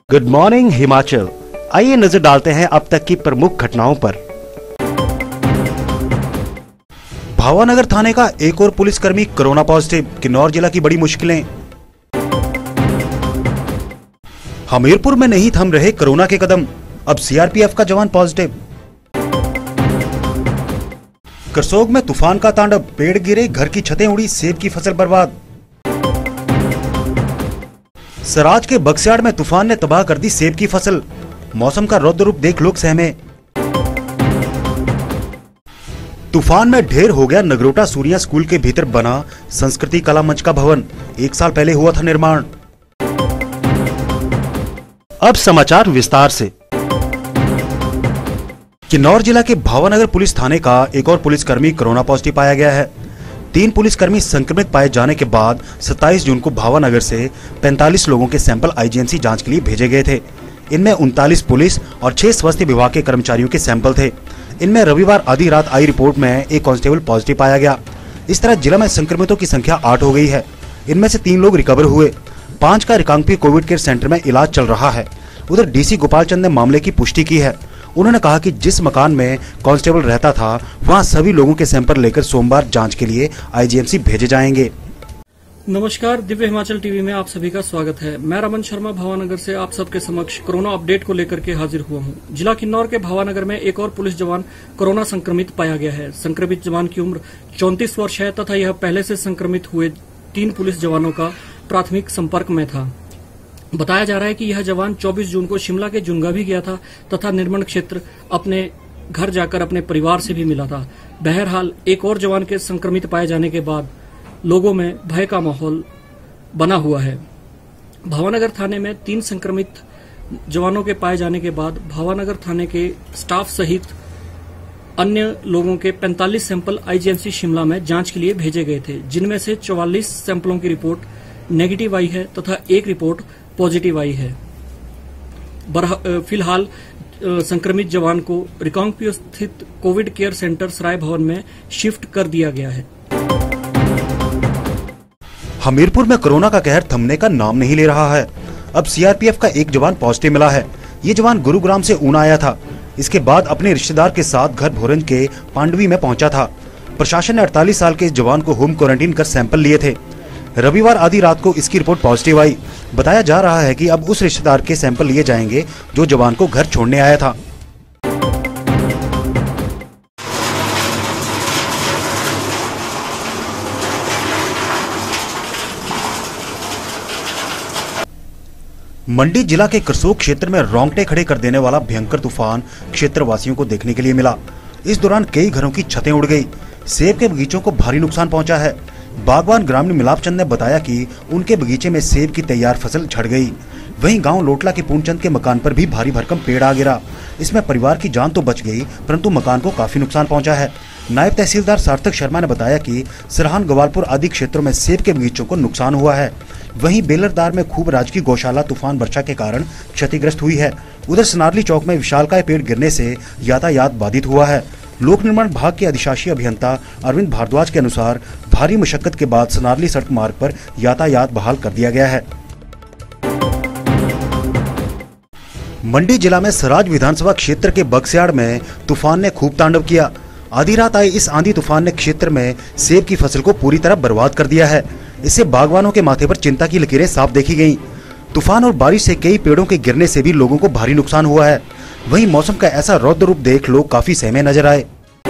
Good morning Himachal. आइए नजर डालते हैं अब तक की प्रमुख घटनाओं पर। भावानगर थाने का एक और पुलिसकर्मी कोरोना पॉजिटिव, किन्नौर जिला की बड़ी मुश्किलें। हमीरपुर में नहीं थम रहे कोरोना के कदम, अब सीआरपीएफ का जवान पॉजिटिव। करसोग में तूफान का तांडव, पेड़ गिरे, घर की छतें उड़ी, सेब की फसल बर्बाद। सराज के बक्सियाड़ में तूफान ने तबाह कर दी सेब की फसल, मौसम का रौद्र रूप देख लोग सहमे। तूफान में ढेर हो गया नगरोटा सूरिया स्कूल के भीतर बना संस्कृति कला मंच का भवन, 1 साल पहले हुआ था निर्माण। अब समाचार विस्तार से। किन्नौर जिला के भावानगर पुलिस थाने का एक और पुलिसकर्मी कोरोना पॉजिटिव पाया गया है। 3 पुलिसकर्मी संक्रमित पाए जाने के बाद 27 जून को भावानगर से 45 लोगों के सैंपल आईजीएमसी जांच के लिए भेजे गए थे। इनमें 39 पुलिस और 6 स्वास्थ्य विभाग के कर्मचारियों के सैंपल थे। इनमें रविवार आधी रात आई रिपोर्ट में एक कांस्टेबल पॉजिटिव पाया गया। इस तरह जिला में संक्रमितों की संख्या 8 हो गई है। इनमें से 3 लोग रिकवर हुए। 5 का रिकांगपिओ कोविड केयर सेंटर में इलाज चल रहा है। उधर डीसी गोपाल चंद ने मामले की पुष्टि की है। उन्होंने कहा कि जिस मकान में कांस्टेबल रहता था वहां सभी लोगों के सैंपल लेकर सोमवार जांच के लिए आईजीएमसी भेजे जाएंगे। नमस्कार, दिव्य हिमाचल टीवी में आप सभी का स्वागत है। मैं रमन शर्मा भावानगर से आप सबके समक्ष कोरोना अपडेट को लेकर के हाजिर हुआ हूं। जिला किन्नौर के भावानगर में एक और पुलिस जवान कोरोना संक्रमित पाया गया है। संक्रमित जवान की उम्र 34 वर्ष है तथा यह पहले से संक्रमित हुए 3 पुलिस जवानों का प्राथमिक संपर्क में था। बताया जा रहा है कि यह जवान 24 जून को शिमला के जुंगा भी गया था तथा निर्मण क्षेत्र अपने घर जाकर अपने परिवार से भी मिला था। बहरहाल एक और जवान के संक्रमित पाए जाने के बाद लोगों में भय का माहौल बना हुआ है। भावानगर थाने में 3 संक्रमित जवानों के पाए जाने के बाद भावानगर थाने के स्टाफ सहित अन्य लोगों के 45 सैंपल आईजीएमसी शिमला में जांच के लिए भेजे गए थे, जिनमें से 44 सैंपलों की रिपोर्ट नेगेटिव आई है तथा 1 रिपोर्ट पॉजिटिव आई है। फिलहाल संक्रमित जवान को रिकांगपिओ स्थित कोविड केयर सेंटर सराय भवन में शिफ्ट कर दिया गया है। हमीरपुर में कोरोना का कहर थमने का नाम नहीं ले रहा है। अब सीआरपीएफ का एक जवान पॉजिटिव मिला है। ये जवान गुरुग्राम से ऊना आया था। इसके बाद अपने रिश्तेदार के साथ घर भोरंज के पांडवी में पहुंचा था। प्रशासन ने 48 साल के इस जवान को होम क्वारंटीन कर सैंपल लिए थे। रविवार आधी रात को इसकी रिपोर्ट पॉजिटिव आई। बताया जा रहा है कि अब उस रिश्तेदार के सैंपल लिए जाएंगे जो जवान को घर छोड़ने आया था। मंडी जिला के करसोग क्षेत्र में रोंगटे खड़े कर देने वाला भयंकर तूफान क्षेत्रवासियों को देखने के लिए मिला। इस दौरान कई घरों की छतें उड़ गई। सेब के बगीचों को भारी नुकसान पहुंचा है। बागवान ग्रामीण मिलाप चंद ने बताया कि उनके बगीचे में सेब की तैयार फसल झड़ गई। वहीं गांव लोटला के पूर्णचंद के मकान पर भी भारी भरकम पेड़ आ गिरा। इसमें परिवार की जान तो बच गई, परंतु मकान को काफी नुकसान पहुंचा है। नायब तहसीलदार सार्थक शर्मा ने बताया कि सरहान गवालपुर आदि क्षेत्रों में सेब के बगीचों को नुकसान हुआ है। वहीं बेलरदार में खूब राज की गौशाला तूफान वर्षा के कारण क्षतिग्रस्त हुई है। उधर सनारली चौक में विशालकाय पेड़ गिरने से यातायात बाधित हुआ है। लोक निर्माण विभाग के अधिशासी अभियंता अरविंद भारद्वाज के अनुसार भारी मशक्कत के बाद सनारली सड़क मार्ग पर यातायात बहाल कर दिया गया है। मंडी जिला में सराज विधानसभा क्षेत्र के बक्सियाड़ में तूफान ने खूब तांडव किया। आधी रात आए इस आंधी तूफान ने क्षेत्र में सेब की फसल को पूरी तरह बर्बाद कर दिया है। इससे बागवानों के माथे पर चिंता की लकीरें साफ देखी गईं। तूफान और बारिश से कई पेड़ों के गिरने से भी लोगों को भारी नुकसान हुआ है। वहीं मौसम का ऐसा रौद्र रूप देख लोग काफी सहमे नजर आए।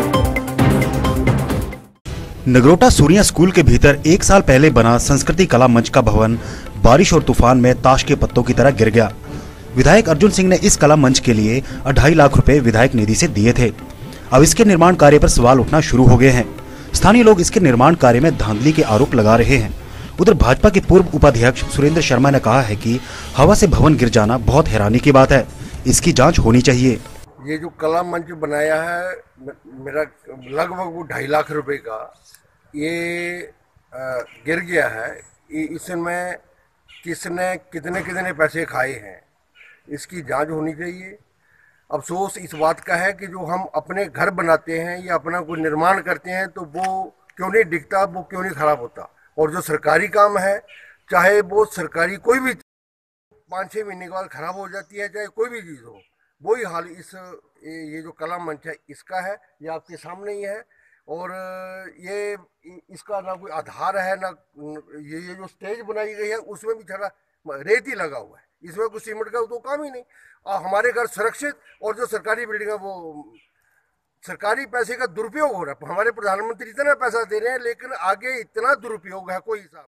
नगरोटा सूरिया स्कूल के भीतर 1 साल पहले बना संस्कृति कला मंच का भवन बारिश और तूफान में ताश के पत्तों की तरह गिर गया। विधायक अर्जुन सिंह ने इस कला मंच के लिए 2.5 लाख रुपए विधायक निधि से दिए थे। अब इसके निर्माण कार्य पर सवाल उठना शुरू हो गए हैं। स्थानीय लोग इसके निर्माण कार्य में धांधली के आरोप लगा रहे हैं। उधर भाजपा के पूर्व उपाध्यक्ष सुरेंद्र शर्मा ने कहा है कि हवा से भवन गिर जाना बहुत हैरानी की बात है। इसकी जांच होनी चाहिए। ये जो कला मंच बनाया है मेरा लगभग 2.5 लाख रुपए का, ये गिर गया है। इसमें किसने कितने कितने पैसे खाए हैं, इसकी जांच होनी चाहिए। अफसोस इस बात का है कि जो हम अपने घर बनाते हैं या अपना कोई निर्माण करते हैं तो वो क्यों नहीं दिखता, वो क्यों नहीं खराब होता। और जो सरकारी काम है, चाहे वो सरकारी कोई भी 5-6 महीने के बाद खराब हो जाती है, चाहे कोई भी चीज़ हो। वही हाल ये जो कला मंच है इसका है, ये आपके सामने ही है। और ये इसका ना कोई आधार है ना, ये जो स्टेज बनाई गई है उसमें भी थोड़ा रेत ही लगा हुआ है, इसमें कुछ सीमेंट का तो काम ही नहीं। हमारे घर सुरक्षित, और जो सरकारी बिल्डिंग है वो सरकारी पैसे का दुरुपयोग हो रहा है। हमारे प्रधानमंत्री इतना पैसा दे रहे हैं लेकिन आगे इतना दुरुपयोग है, कोई हिसाब